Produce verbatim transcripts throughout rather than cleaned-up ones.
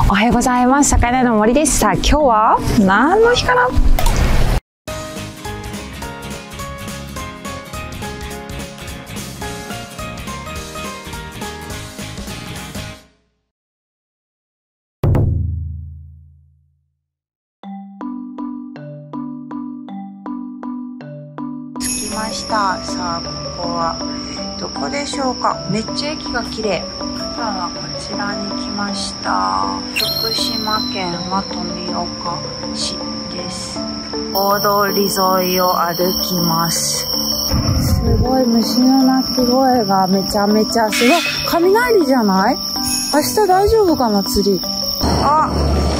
おはようございます。魚の森です。さあ今日は何の日かな。着きました。さあここはどこでしょうか。めっちゃ駅が綺麗。今はこちらに来ました。福島県は富岡市です。大通り沿いを歩きます。すごい虫の鳴き声がめちゃめちゃすごい。雷じゃない？明日大丈夫かな、釣り。あ、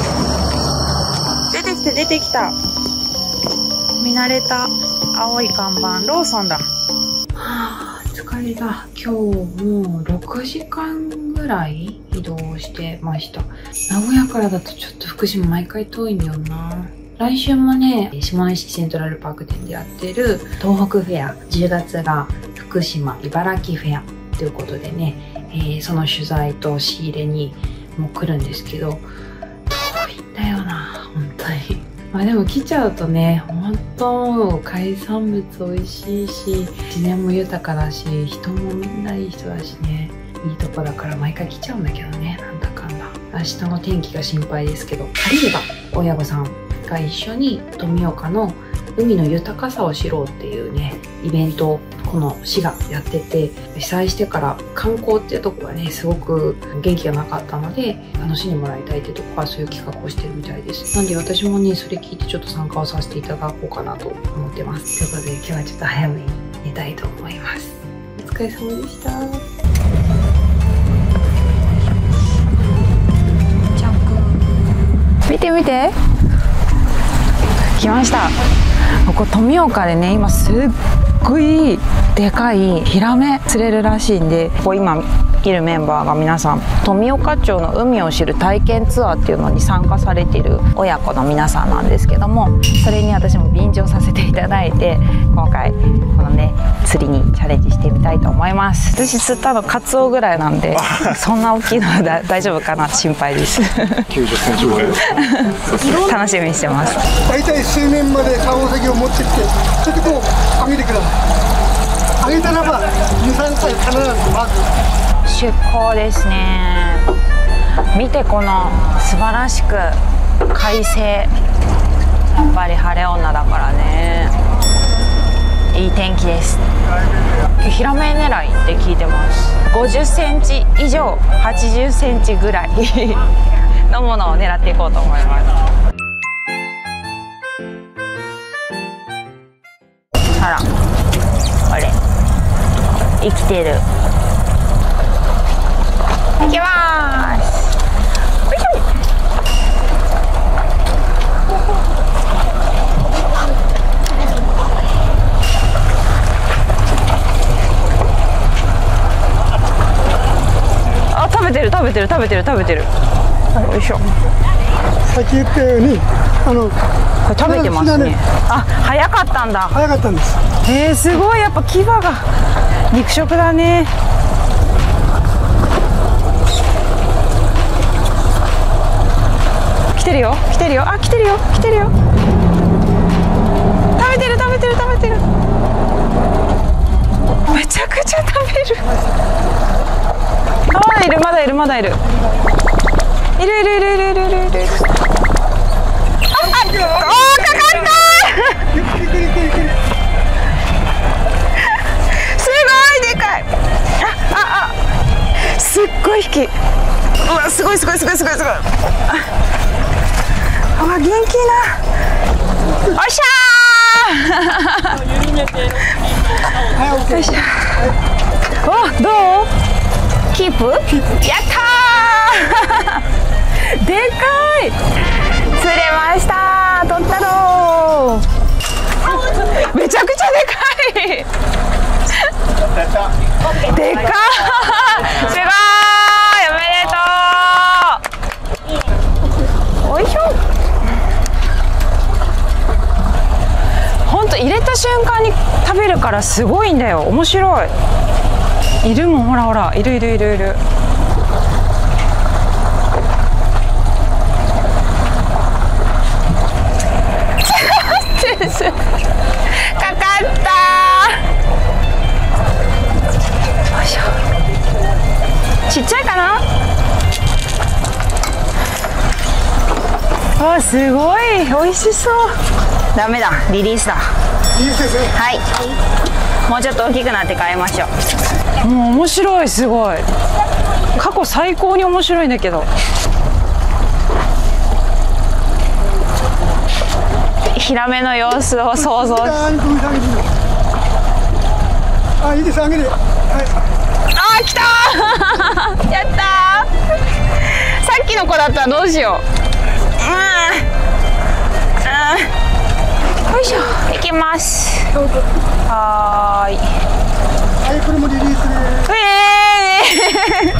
出てきた出てきた。見慣れた青い看板、ローソンだ。はあ、疲れた。今日もうろくじかんぐらい移動してました。名古屋からだとちょっと福島毎回遠いんだよな。来週もね、下根市セントラルパーク店でやってる東北フェア、じゅうがつが福島茨城フェアということでね、えー、その取材と仕入れにもう来るんですけど、遠いんだよな、本当に。まあでも来ちゃうとね、本当海産物美味しいし、自然も豊かだし、人もみんないい人だしね、いいとこだから毎回来ちゃうんだけどね、なんだかんだ。明日の天気が心配ですけど、借りれば親御さんが一緒に富岡の海の豊かさを知ろうっていうね、イベントをこの市がやってて、被災してから観光っていうとこがね、すごく元気がなかったので、楽しんでもらいたいっていうとこはそういう企画をしてるみたいです。なんで私もね、それ聞いてちょっと参加をさせていただこうかなと思ってます。ということで今日はちょっと早めに寝たいと思います。お疲れ様でした。ジャンプ見て見て、来ました。ここ富岡でね、今すっごいでかいヒラメ釣れるらしいんで、ここ今いるメンバーが皆さん富岡町の海を知る体験ツアーっていうのに参加されている親子の皆さんなんですけども、それに私も便乗させていただいて、今回このね釣りにチャレンジしてみたいと思います。私釣ったのカツオぐらいなんで、そんな大きいのはだ大丈夫かな、心配です。 きゅうじゅっセンチぐらい楽しみにしてます。 大体数年までカゴ先を持ってきて、それでこう上げてください。上げたらばにさんかい必ずまず出港ですね。見てこの素晴らしく快晴。やっぱり晴れ女だからね、いい天気です。ヒラメ狙いって聞いてます。ごじゅっセンチ以上はちじゅっセンチぐらいのものを狙っていこうと思います。あら、あれ生きてる。いきまーす。あ、食べてる食べてる食べてる食べてる。よいしょ。 さっき言ったように、あのこれ食べてますね。あ、早かったんだ。 早かったんです。 えー、すごい、やっぱ牙が肉食だね。来てるよ来てるよ、あ、来てるよ来てるよ。食べてる食べてる食べてる。めちゃくちゃ食べる。あ、まだいるまだいるまだいる。いるいるいるいるいるいるいる。あ、あ、あ、かかったすごいでかい。あ、あ、あ、すっごい引き。うわ、すごいすごいすごいすごいすごい。あ、元気な。おっしゃー。よいしょ。お、どう？キープ？やったー。でかい。釣れました。取ったの。めちゃくちゃでかい。でかい。すごい。おめでとう。おいしょ。ほんと入れた瞬間に食べるからすごいんだよ。面白い。いるもん、ほらほら、いるいるいるいる。 おー、すごい美味しそう。ダメだ、リリースだ。 リリースですね。 はい、もうちょっと大きくなって買いましょう。もう面白い、すごい。過去最高に面白いんだけど。ヒラメの様子を想像。 あ、いいです、あげる。はい、 あー、来たーやったー。さっきの子だったらどうしよう。うん、うん、よいしょ、行きます。はーい。 はい、これもリリースです。 え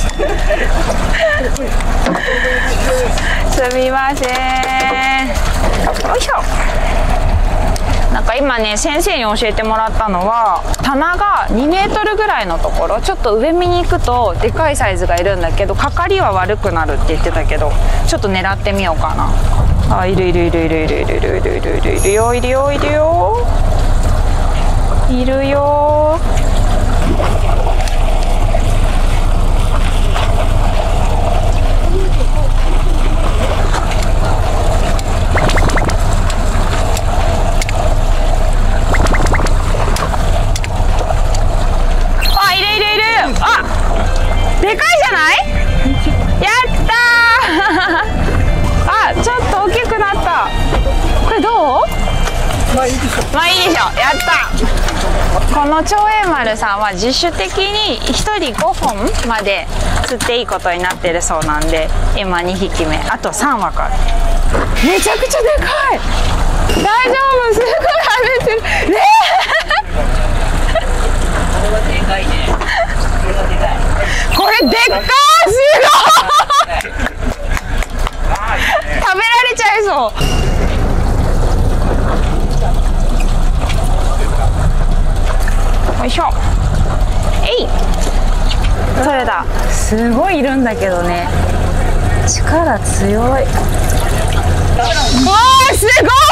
ーすみません。よいしょ。なんか今ね、先生に教えてもらったのは、棚がにメートルぐらいのところ、ちょっと上見に行くとでかいサイズがいるんだけど、かかりは悪くなるって言ってたけど、ちょっと狙ってみようかな。あ、いるいるいるいるいるいるいるいるいるいるいるよ、いるよ、いるよ、いるよ。でかいじゃない？やったーあ、ちょっと大きくなった。これどう？ まあいいでしょう。 まあいいでしょう。やった。この長栄丸さんは自主的にひとりごほんまで釣っていいことになってるそうなんで、今にひきめ、あとさんわかある。めちゃくちゃでかい。大丈夫？すぐ跳ねてる。えー、でかいね。これでっかー、すごい食べられちゃいそう。よいしょ。えい、取れた。すごいいるんだけどね、力強い。わー、すごい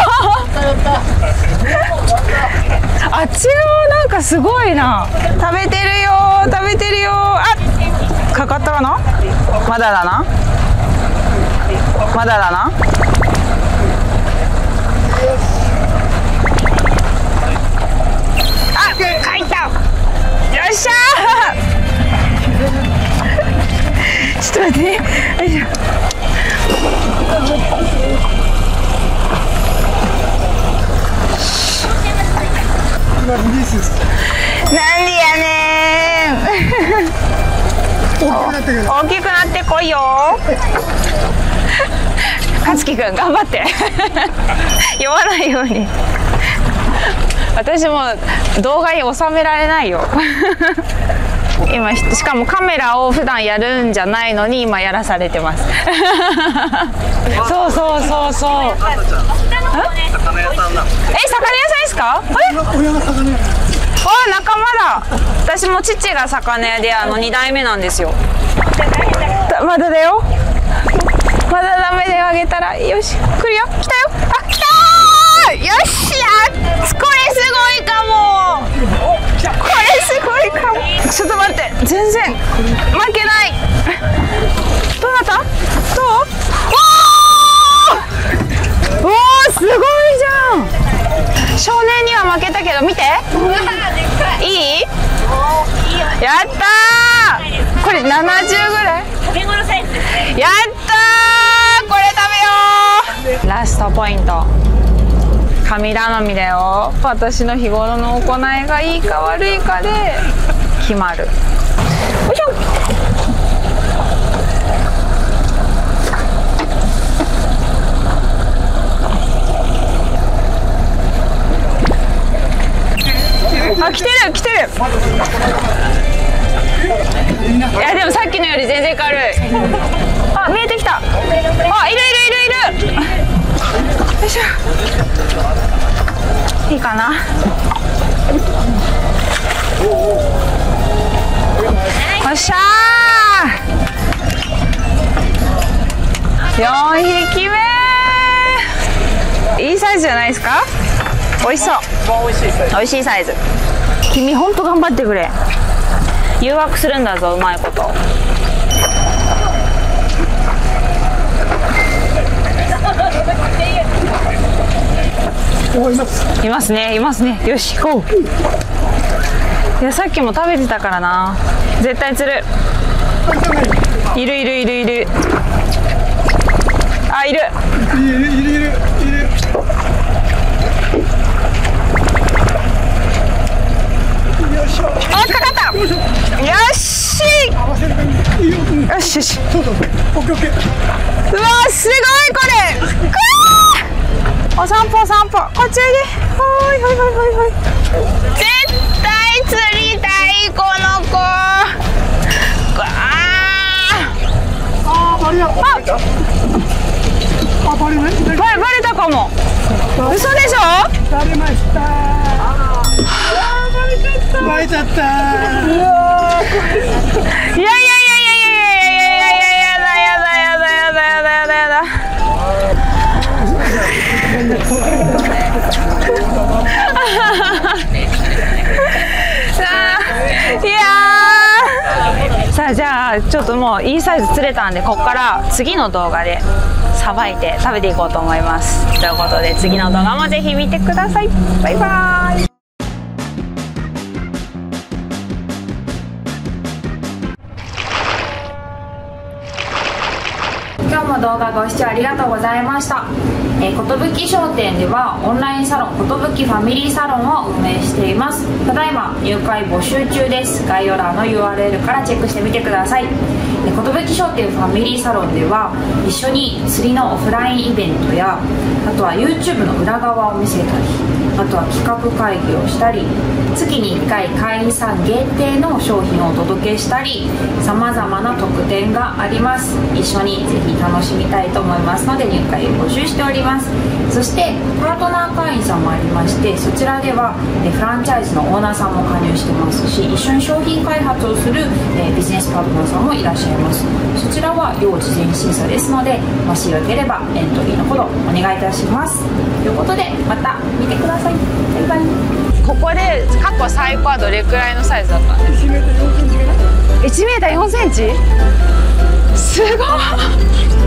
あっち側なんかすごいな。食べてるよー、食べてるよー。あ、かかったかな。まだだな、まだだな。あ、書いた。よっしゃーちょっと待ってね。よいしょ。 リリースです。 なんでやねー大きくなってくる。 大きくなってこいよかつきくん頑張って酔わないように。私も動画に収められないよ今、しかもカメラを普段やるんじゃないのに今やらされてますそうそうそうそう。え、魚屋さんですか？ 親が魚屋。 あ、仲間だ。私も父が魚屋で、あのに代目なんですよ。まだだよ。まだダメであげたら、よし、来るよ。来たよ。あ、来たー。よっしゃ。これすごいかも。これすごいかも。ちょっと待って、全然負けない。どうなった？どう？おー、おー、すごいじゃん。少年には負けたけど、見て。いい？やったー。これななじゅうぐらい？やったー。これ食べよう。ラストポイント。神頼みだよ。私の日頃の行いがいいか悪いかで決まる。よいしょ。あ、来てる来てる。いやでもさっきのより全然軽い。あ、見えてきた。あ、いるいるいるいる。よいしょ。いいかな。よっしゃー。よんひきめ。いいサイズじゃないですか。美味しそう。美味しいサイズ。君ほんと頑張ってくれ。誘惑するんだぞ、うまいこと。 います。 いますね、いますね。よし、行こう。いや、さっきも食べてたからな。絶対釣る。いるいるいるいる。あ、いる。 いるいるいるいる。よいしょ。 あ、かかった。よし。よしよし。 そうそうそう。オッケーオッケー。 うわ、すごいこれ。お散歩お散歩。こっちおいで。はいはいはいはいはい。絶対釣りたいこの子。 あー、バリア。あ、あ、バレない。 バレバレたかも。嘘でしょ。 バレました。あー、バレちゃった。バレちゃった。うわー。 いやいやいやいやいやいやいやいやいやだやだやだやだやだやだやだ。いやー。さあ、じゃあちょっともういいサイズ釣れたんで、ここから次の動画でさばいて食べていこうと思います。ということで次の動画もぜひ見てください。バイバーイ。今日も動画ご視聴ありがとうございました。えー、寿商店ではオンラインサロン寿ファミリーサロンを運営しています。ただいま入会募集中です。概要欄の ユーアールエル からチェックしてみてください。えー、寿商店ファミリーサロンでは一緒に釣りのオフラインイベントや、あとは YouTube の裏側を見せたり、あとは企画会議をしたり、月にいっかい会員さん限定の商品をお届けしたり、さまざまな特典があります。一緒にぜひ楽しみたいと思いますので入会を募集しております。そしてパートナー会員さんもありまして、そちらではえフランチャイズのオーナーさんも加入してますし、一緒に商品開発をするえビジネスパートナーさんもいらっしゃいます。そちらは要事前審査ですので、もしよければエントリーのほどお願いいたします。ということでまた見てください。バイバイ。ここで過去最高はどれくらいのサイズだったんですか？いちメーターよんセンチかな。いちメーターよんセンチ？すごい。